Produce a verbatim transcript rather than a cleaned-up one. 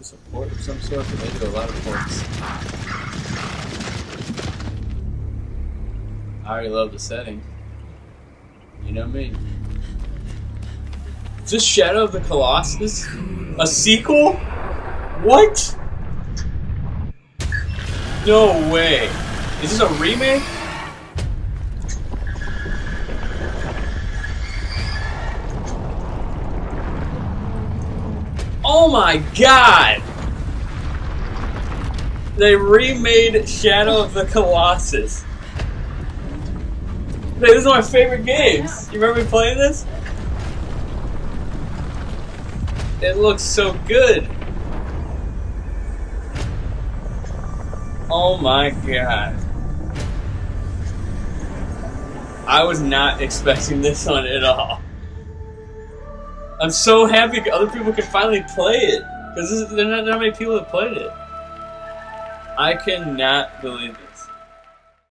was a port of some sort, but they do a lot of ports. I already love the setting. You know me. Is this Shadow of the Colossus a sequel? What? No way. Is this a remake? Oh my god! They remade Shadow of the Colossus. Hey, this is one of my favorite games. You remember me playing this? It looks so good. Oh my god. I was not expecting this one at all. I'm so happy other people can finally play it. Because there are not that many people that played it. I cannot believe it.